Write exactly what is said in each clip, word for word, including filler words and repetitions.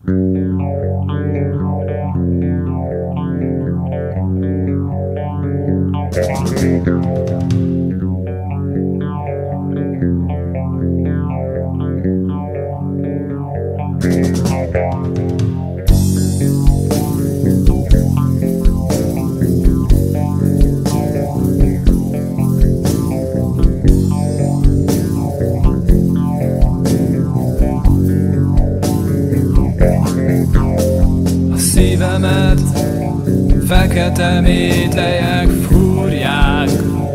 Szívemet fekete mételyek fúrják,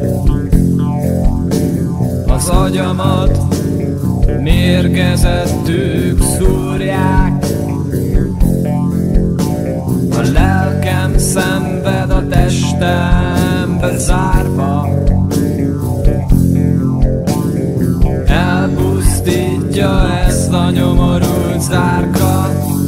az agyamat mérgezettük szúrják, a lelkem szenved a testembe zárva, elpusztítja ezt a nyomorult zárka.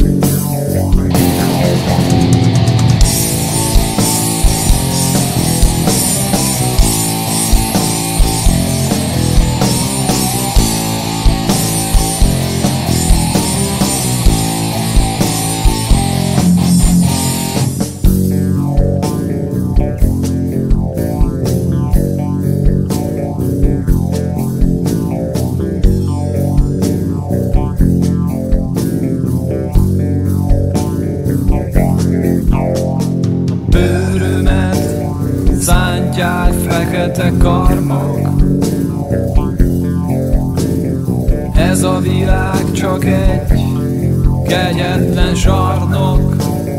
Bőrömet szántják fekete karmok, ez a világ csak egy kegyetlen zsarnok.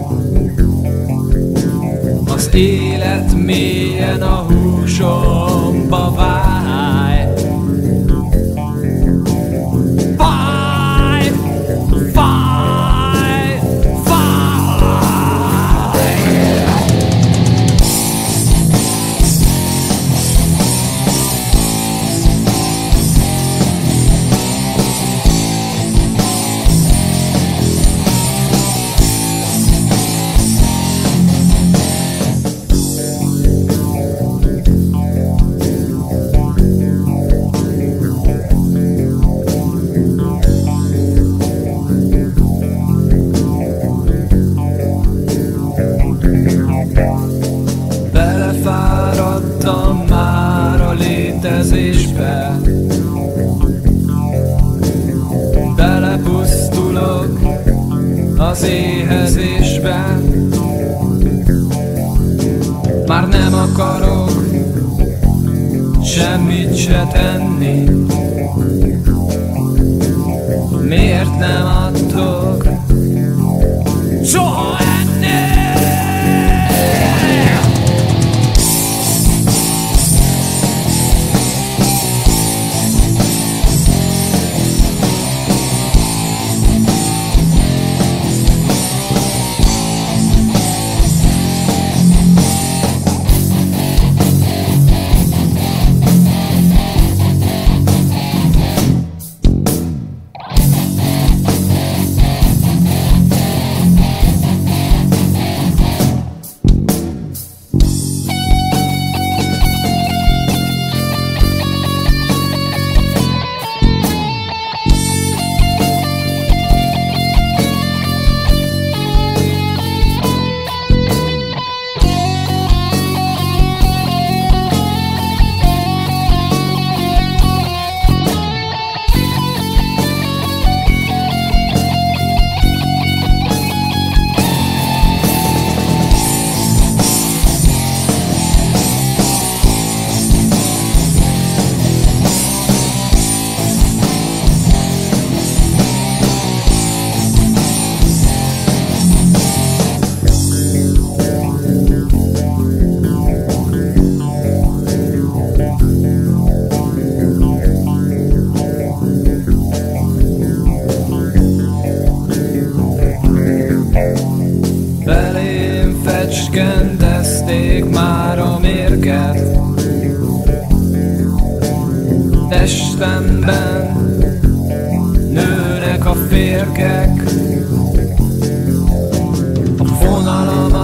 Az élet mélyen a húsomba váj, fáj, fáj, fáj. Belefáradtam már a létezésbe, belepusztulok az éhezésbe, már nem akarok semmit se tenni. Miért nem adtok soha enni? Fecskendezték már a mérget, testemben nőnek a férgek, a fonalam